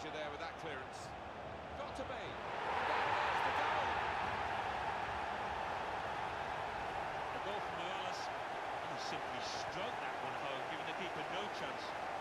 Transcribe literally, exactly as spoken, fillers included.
danger there with that clearance. Got to be. There's the goal. A goal from Morales, and he simply stroked that one home, giving the keeper no chance.